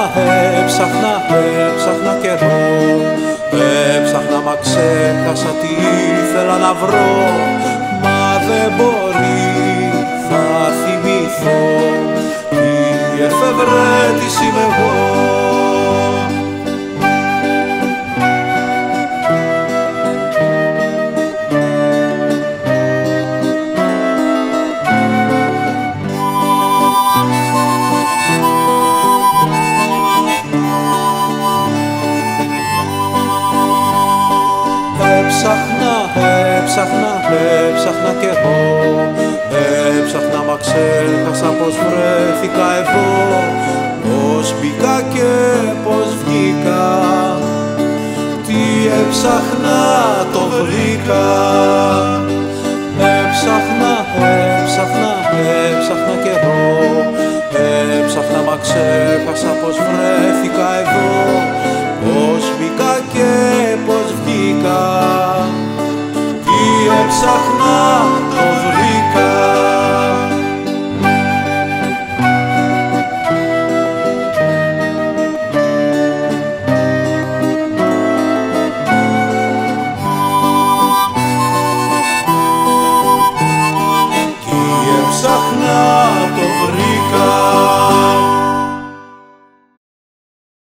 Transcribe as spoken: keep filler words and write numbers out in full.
έψαχνα, έψαχνα καιρό. Έψαχνα μα ξέχασα τι ήθελα να βρω. Μα δεν μπορεί, θα θυμηθώ τι εφευρέτης είμαι εγώ. Έψαχνα, έψαχνα, έψαχνα κι εγώ. Έψαχνα μα ξέχασα πως βρέθηκα εδώ. Πως μπήκα και πως βγήκα. Τι έψαχνα το βρήκα. Έψαχνα, έψαχνα, έψαχνα κι εγώ. Έψαχνα μα ξέχασα πως βρέθηκα εδώ. Πως μπήκα και πως βγήκα. Τι έψαχνα